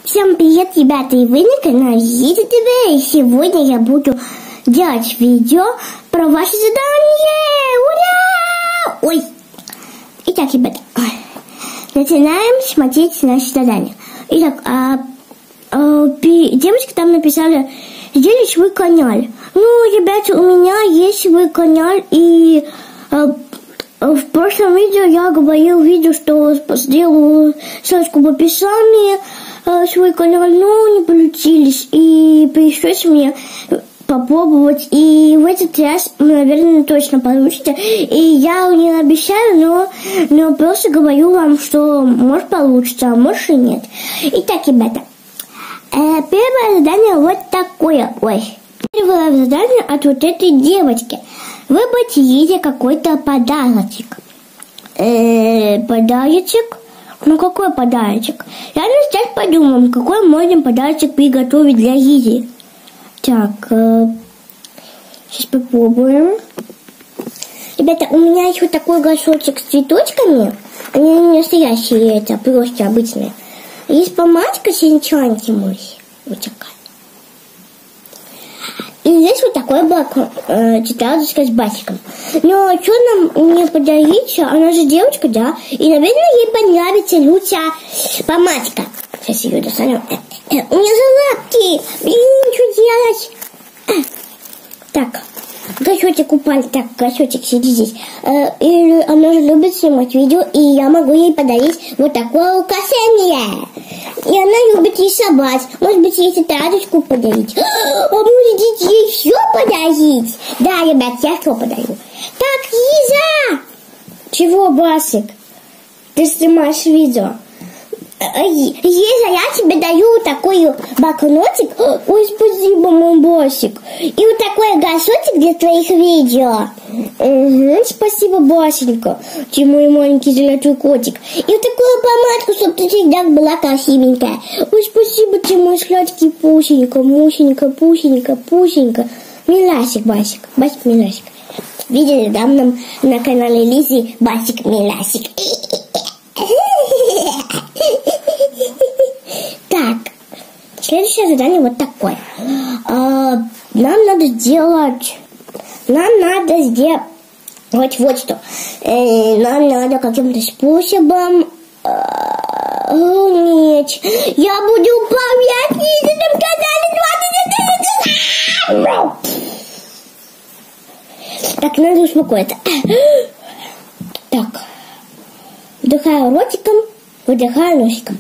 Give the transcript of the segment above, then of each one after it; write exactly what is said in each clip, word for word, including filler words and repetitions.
Всем привет, ребята, и вы на канале Зизи ТВ, и сегодня я буду делать видео про ваши задания. Ура! Ой! Итак, ребята, начинаем смотреть наши задания. Итак, а, а, девочки там написали, сделай свой канал. Ну, ребята, у меня есть свой канал, и а, в прошлом видео я говорил в видео, что сделаю ссылочку в описании, свой канал, но не получились, и пришлось мне попробовать, и в этот раз, наверное, точно получится, и я не обещаю, но, но просто говорю вам, что может получится, а может и нет. Итак, ребята, э, первое задание вот такое, ой, первое задание от вот этой девочки. Выбрать ей какой-то подарочек. Э, подарочек? Ну, какой подарочек? Ладно, сейчас подумаем, какой можем подарочек приготовить для Изи. Так, э, сейчас попробуем. Ребята, у меня есть вот такой горшочек с цветочками. Они не настоящие, это просто обычные. Есть помадка с энчантимой. Вот такая. И здесь вот такой блок, э, тетрадочка с басиком. Но что нам не подарить? Она же девочка, да? И, наверное, ей понравится Люся помадка. Сейчас ее достанем. Э, э, э, у меня за лапки! Блин, что делать? А. Так, горшочек упал. Так, горшочек, сиди здесь. Э, и она же любит снимать видео, и я могу ей подарить вот такое украшение. И она любит рисовать. Может быть, ей тетрадочку подарить. А может, ей все подарить? Да, ребят, я все подарю. Так, Лиза! Чего, Басик? Ты снимаешь видео. Лиза, я тебе даю такой блокнотик. Ой, спасибо, мой Басик. И вот такой горшочек для твоих видео. Угу, спасибо, Басенька. Ты мой маленький золотой котик. И вот такую помадку, чтобы ты всегда была красивенькая. Ой, спасибо, ты мой сладкий Пусенька, Мусенька, Пусенька, Пусенька. Миласик, Басик, Басик, Миласик. Видели, да, нам на канале Лизи Басик, Миласик. Так, следующее задание вот такое. А, нам надо сделать... Нам надо сделать... Вот, вот что. Э, нам надо каким-то способом... Э, нет. Я буду управлять на этом канале двадцать четыре часа. Так, надо успокоиться. Так. Вдыхаю ротиком, выдыхаю носиком.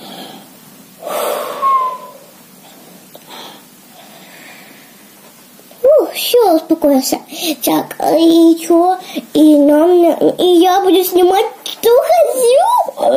Ух, все, успокоился. Так, и что? И нам... И я буду снимать, что хочу.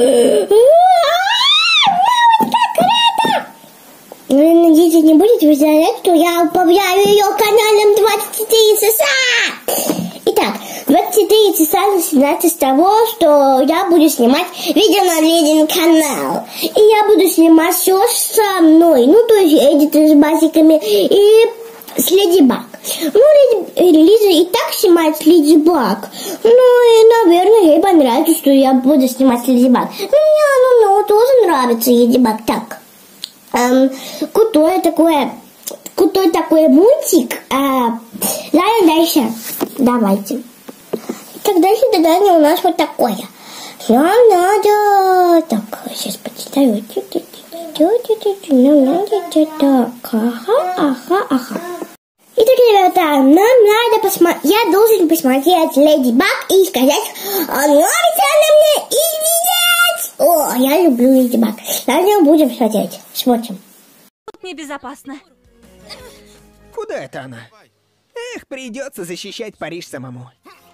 Мама, как рада! Вы, надеюсь, не будете возражать, что я управляю ее каналом двадцать четыре часа. Итак, двадцать четыре часа начинается с того, что я буду снимать видео на Лизин канал. И я буду снимать все со мной. Ну, то есть эдиты с басиками и с Леди Баг. Ну, Лиза и так снимает с Леди Баг. Ну, и, наверное, ей понравится, что я буду снимать с Леди Баг. Ну, мне ну, ну, тоже нравится Леди Баг. Так, эм, крутое такое... Крутой такой мультик. А, ладно, дальше. Давайте. Так, дальше задание у нас вот такое. Нам надо... Так, сейчас почитаю. Нам надо... Так, ага, ага, ага. Итак, ребята, нам надо посмотреть... Я должен посмотреть Леди Баг и сказать, нравится она мне или нет. О, я люблю Леди Баг. Ладно, будем смотреть. Смотрим. Тут небезопасно. Куда это она? Эх, придется защищать Париж самому.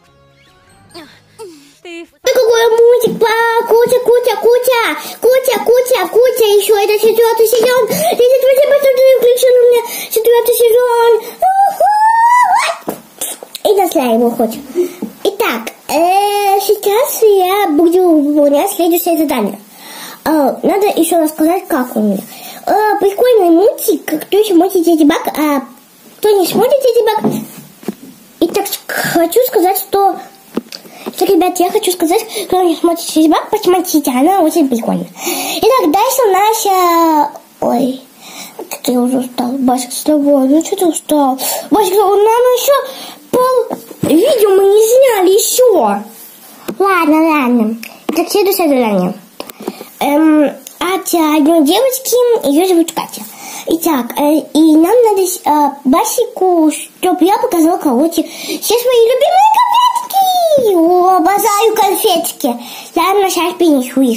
Ты... Какой мультик по Кутя, Кутя, Кутя, Кутя, Кутя, Кутя, еще это четвертый сезон. Лиза, спасибо, что ты включил у меня четвертый сезон. И нашла его хоть. Итак, э, сейчас я буду выполнять следующее задание. Э, надо еще рассказать, как у меня. Э, прикольный мультик, кто еще смотрит Леди Баг, а кто не смотрит Леди Баг. Итак, хочу сказать, что... Так, ребят, я хочу сказать, кто не смотрит Леди Баг, посмотрите, она очень прикольная. Итак, дальше у нас... А... Ой, как я уже устал. Басик, вставай, ну что ты устал? Басик, нам еще пол видео мы не сняли еще. Ладно, ладно. Так, следующее задание. Эм, от одной девочки, ее зовут Катя. Итак, э, и нам надо э, Басику, чтобы я показала короче все свои любимые конфетки. О, обожаю конфетки. Ладно, сейчас принесу их.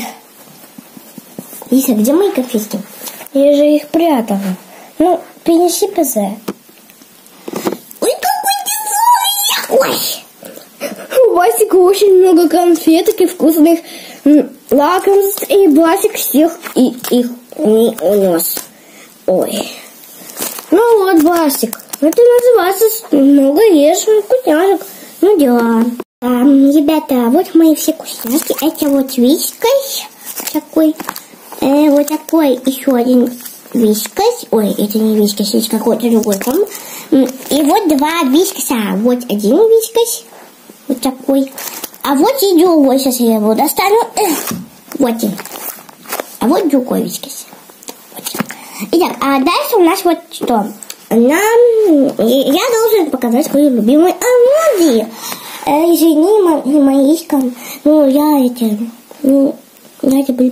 Лиса, где мои конфетки? Я же их прятала. Ну, принеси ПЗ. Ой, какой ты злой! Ой! У Басика очень много конфеток и вкусных лакомств, и Басик всех и их не унес. Ой. Ну вот, Басик, это называется много ешь вкусняшек. Ну дела. А, ребята, вот мои все вкусняшки. Это вот вискас такой. Э, вот такой еще один вискас. Ой, это не вискас, это какой-то другой. И вот два вискаса. Вот один вискас. Вот такой. А вот и другой. Сейчас я его достану. Вот он. А вот другой вискас. Итак, а дальше у нас вот что? Нам... Я должен показать свою любимую эмодзи. Э, извини, мо моишка. Ну, я это... Ну, я забыл...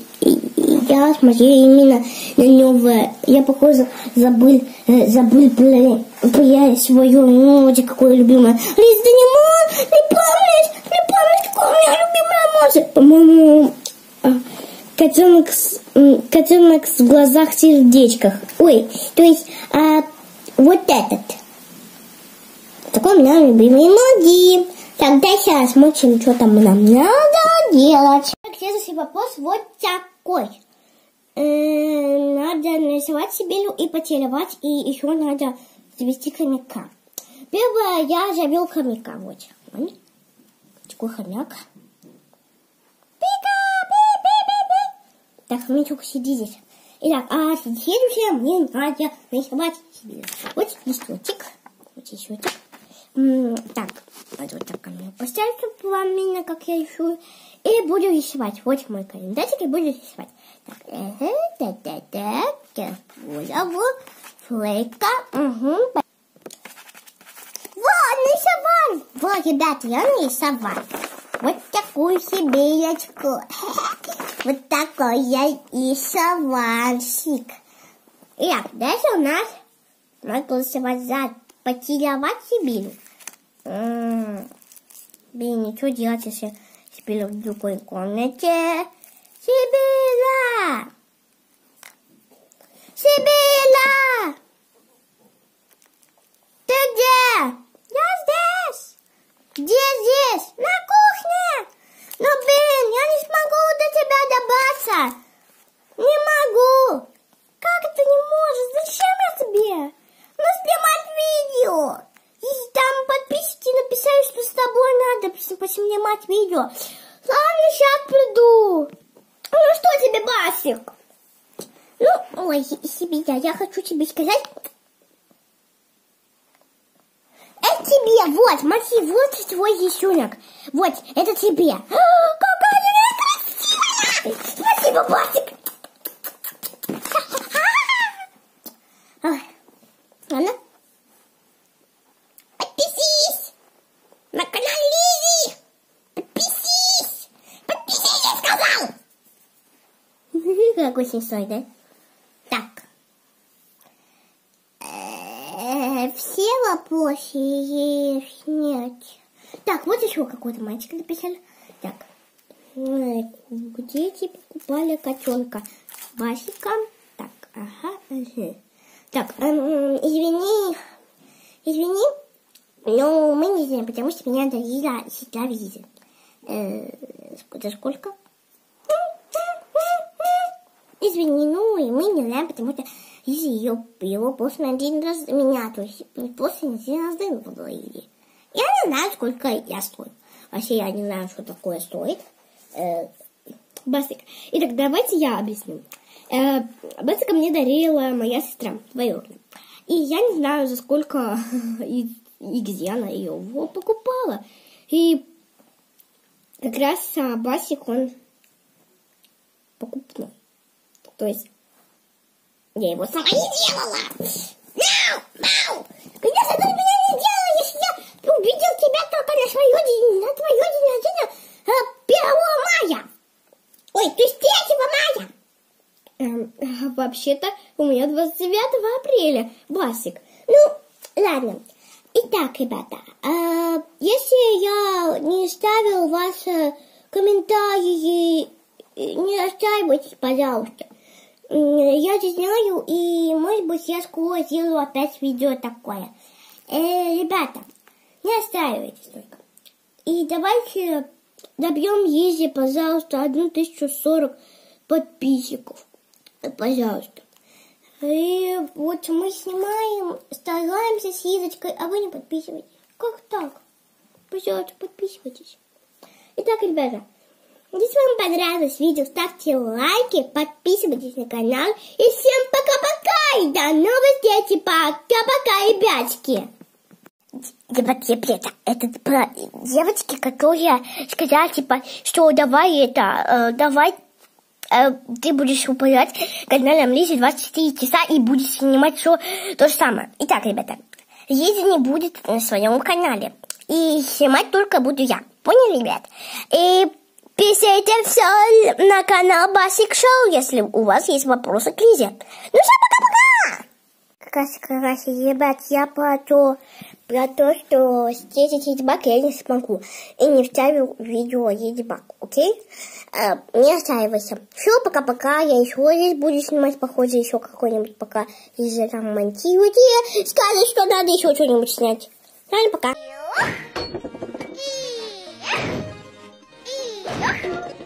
Я смотрел именно на него. Я, похоже, забыл... Забыл про свою эмодзи, какую любимую. Лиз, ты не можешь? Не помнишь? Не помнишь, какая у меня любимая эмодзи? По-моему... Котенок с, котенок с глазах в сердечках. Ой, то есть а, вот этот. Такой у меня любимый эмодзи. Тогда сейчас смотрим, что там нам надо делать. Так, следующий вопрос вот такой. Э, надо нарисовать себе и потеревать, и еще надо завести хомяка. Первое, я завел хомяка. Вот. Такой хомяк. Так, хомячок, сиди здесь. Итак, а следующее мне надо нарисовать себе. Вот листочек. Вот листочек. Так, вот, вот так ко мне поставить, чтобы вам видно, как я рисую. И буду рисовать. Вот мой календарик, и буду рисовать. Так, ага, так, так, так. Так, вот, флейка. Угу. Вот, нарисовал. Вот, ребята, я нарисовал. Вот такую себеечку. Вот такой я рисовальщик. Итак, дальше у нас надо рисовать, потерявать Сибирь. Блин, ничего делать, если Сибирь в другой комнате. Сибирь! Сибирь! Ты где? Я здесь. Где здесь? На кухне. Ну, блин, я не смогу до тебя добраться. Не могу. Как это не можешь? Зачем я тебе? Ну, снимать видео. Если там подписчики написали, что с тобой надо поснимать видео. Ладно, сейчас приду. Ну, что тебе, Басик? Ну, ой, себе я, я хочу тебе сказать... Это тебе, вот, смотри, вот твой рисунок. Вот, это тебе. А, какая ты красивая! Спасибо, Басик. Ладно. Подпишись на канал Лизи. Подпишись. Подпишись, я сказал. Какой смешной, да? Так. Все вопросы снять. Так, вот еще какой-то мальчик написал. Так, где тебе покупали котенка? Басика. Так, ага, ага. Так, эм, извини, извини, но мы не знаем, потому что меня дарила сестра Виза. Э, за сколько? Извини, ну и мы не знаем, потому что Лиза ее, его просто на один раз меня, то есть просто на один раз дым подарили. Я не знаю, сколько я стою. Вообще я не знаю, что такое стоит. Э, Басик. Итак, давайте я объясню. Э, Басика мне дарила моя сестра двоюродная. И я не знаю, за сколько и, и где она ее покупала. И как раз Басик, он покупной. То есть я его сама не делала. Мяу, мяу. Конечно, ты меня не делала, если я увидел тебя только на свое день, на твое день рождения э, первого мая. Ой, то есть третьего мая. Эм, а вообще-то у меня двадцать девятого апреля, Басик. Ну, ладно. Итак, ребята, э, если я не ставил ваши комментарии, не расстраивайтесь, пожалуйста. Я не знаю, и может быть я скоро сделаю опять видео такое. Э, ребята, не расстраивайтесь только. И давайте добьем Изи, пожалуйста, одну тысячу сорок подписчиков. Пожалуйста. И вот мы снимаем, стараемся с Изочкой, а вы не подписываетесь. Как так? Пожалуйста, подписывайтесь. Итак, ребята, если вам понравилось видео, ставьте лайки, подписывайтесь на канал. И всем пока-пока! И до новых встреч! Пока-пока, ребятки! Ребят, ребята, это про девочки, которые сказали, типа, что давай это, э, давай э, ты будешь управлять каналом Лизи двадцать четыре часа и будешь снимать все то же самое. Итак, ребята, Лизи не будет на своем канале. И снимать только буду я. Поняли, ребят? И пишите все на канал Басик Шоу, если у вас есть вопросы к Лизе. Ну все, пока-пока! Как раз, как раз, ребят, я про то, про то, что встретить Едибак я не смогу. И не вставил видео Едибак, окей? А, не оставайся. Все, пока-пока. Я еще здесь буду снимать, похоже, еще какой-нибудь, пока Лиза там монтирует. И скажет, что надо еще что-нибудь снять. Ладно, пока.